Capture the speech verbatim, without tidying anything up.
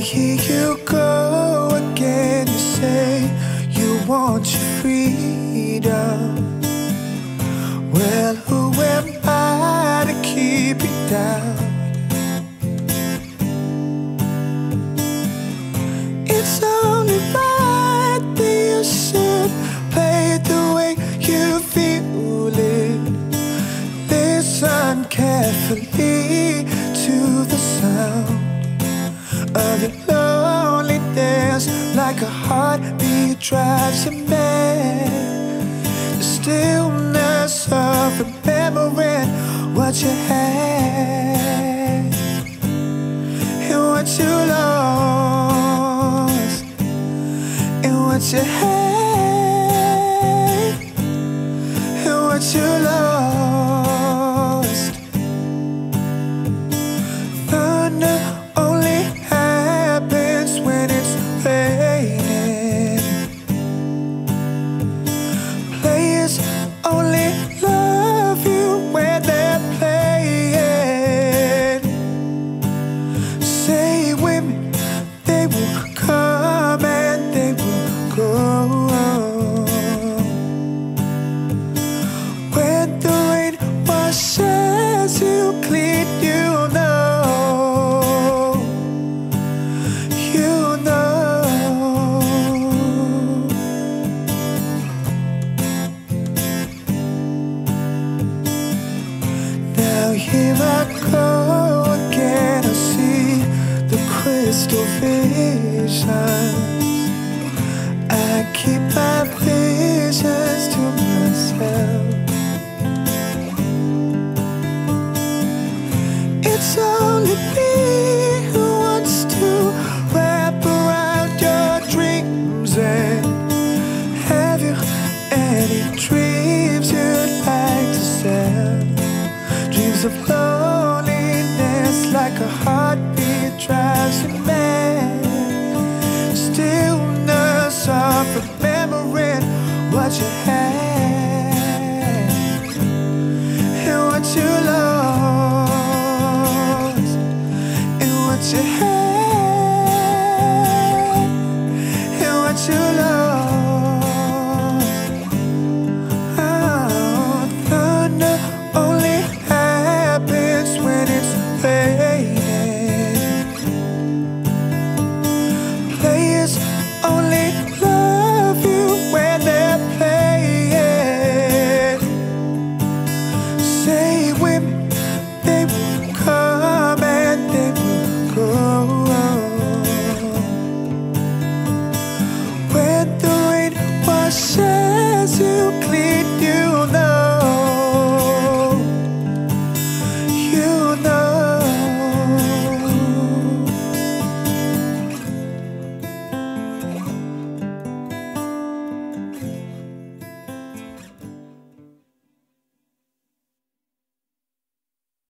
here you go again. You say you want your freedom. Well, who am I to keep you down? It's only right that you should play it the way you feel it. Listen carefully to the sound of your loneliness, like a heartbeat drives you mad. The stillness of remembering what you had and what you lost, and what you had and what you lost. Thunder only happens when it's raining. Players only love you when they're playing. Say women, they will come and they will go. When the rain washes you clean, you know, you know. Now here I go again. I see the crystal visions. I keep my visions to myself. It's only me who wants to wrap around your dreams. And have you any dreams you'd like to sell? Dreams of loneliness, like a heartbeat drives you mad. Stillness of remembering what you had and what you lost, and what you had.